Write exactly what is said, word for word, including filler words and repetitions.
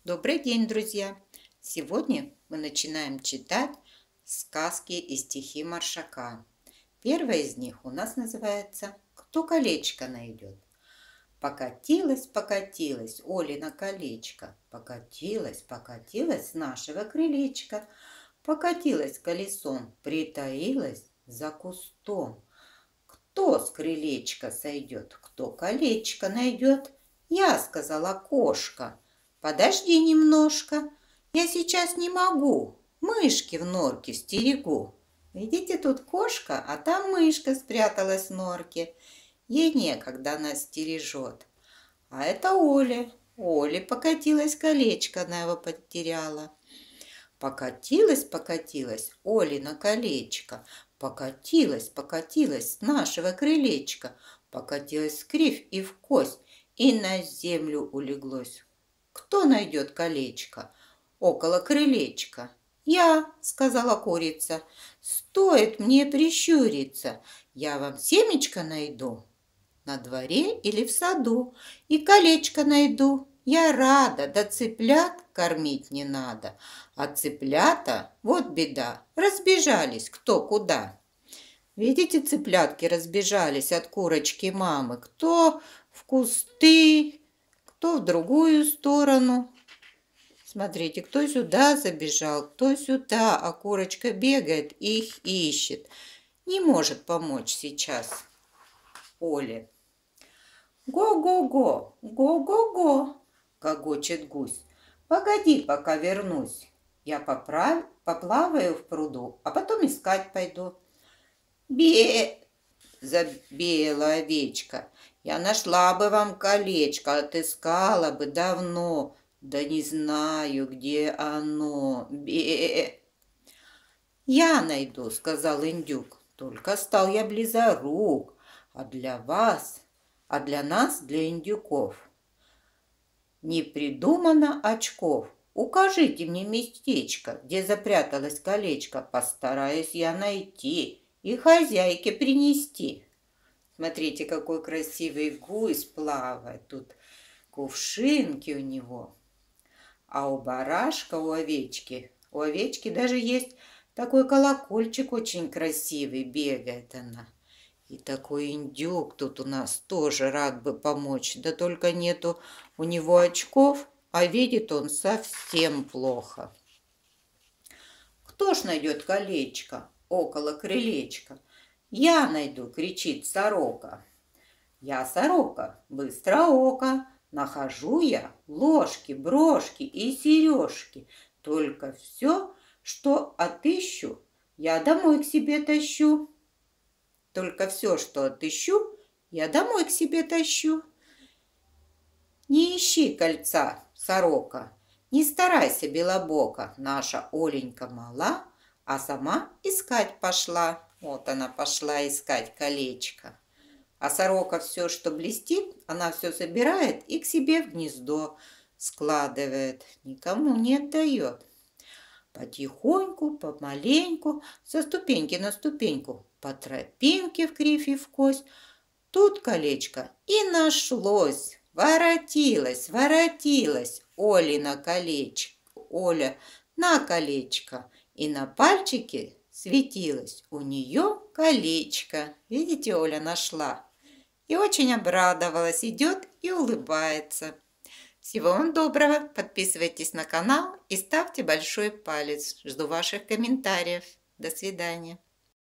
Добрый день, друзья! Сегодня мы начинаем читать сказки и стихи Маршака. Первая из них у нас называется «Кто колечко найдет?». Покатилась, покатилась Олина колечко, покатилась, покатилась с нашего крылечка, покатилась колесом, притаилась за кустом. Кто с крылечка сойдет, кто колечко найдет? Я, сказала кошка. Подожди немножко, я сейчас не могу, мышки в норке стерегу. Видите, тут кошка, а там мышка спряталась в норке. Ей некогда нас стережет. А это Оля. Оля покатилась, колечко она его потеряла. Покатилась, покатилась Олина колечко, покатилась, покатилась с нашего крылечка, покатилась в кривь и в кость, и на землю улеглось. Кто найдет колечко около крылечка? Я, сказала курица, стоит мне прищуриться, я вам семечко найду на дворе или в саду, и колечко найду. Я рада, да цыплят кормить не надо, а цыплята, вот беда, разбежались кто куда. Видите, цыплятки разбежались от курочки мамы, кто в кусты, кто в другую сторону. Смотрите, кто сюда забежал, кто сюда, а курочка бегает и их ищет. Не может помочь сейчас Оле. Го-го-го, го-го-го, гогочет гусь. Погоди, пока вернусь. Я поправ... поплаваю в пруду, а потом искать пойду. Бе! Забеяла овечка. Я нашла бы вам колечко, отыскала бы давно, да не знаю, где оно. Бе! Я найду, сказал индюк, только стал я близорук, а для вас... А для нас, для индюков, не придумано очков. Укажите мне местечко, где запряталось колечко. Постараюсь я найти и хозяйке принести. Смотрите, какой красивый гусь плавает. Тут кувшинки у него. А у барашка, у овечки, у овечки даже есть такой колокольчик очень красивый, бегает она. И такой индюк тут у нас тоже рад бы помочь, да только нету у него очков, а видит он совсем плохо. Кто ж найдет колечко около крылечка? Я найду, кричит сорока. Я сорока, быстроока, нахожу я ложки, брошки и сережки. Только все, что отыщу, я домой к себе тащу. Только все, что отыщу, я домой к себе тащу. Не ищи кольца, сорока, не старайся, белобока. Наша Оленька мала, а сама искать пошла. Вот она пошла искать колечко. А сорока все, что блестит, она все собирает и к себе в гнездо складывает. Никому не отдает. Потихоньку, помаленьку, со ступеньки на ступеньку, по тропинке в кривь и в кость. Тут колечко и нашлось. Воротилась, воротилась Оля на колечко. Оля на колечко. И на пальчике светилось у нее колечко. Видите, Оля нашла. И очень обрадовалась, идет и улыбается. Всего вам доброго. Подписывайтесь на канал и ставьте большой палец. Жду ваших комментариев. До свидания.